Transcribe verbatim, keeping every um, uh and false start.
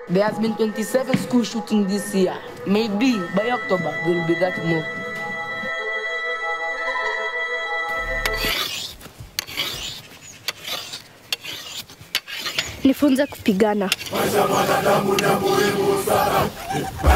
There has been twenty-seven school shootings this year. Maybe by October there will be that more. Nifunze kupigana. Maisha mwanadamu ni muhimu sana.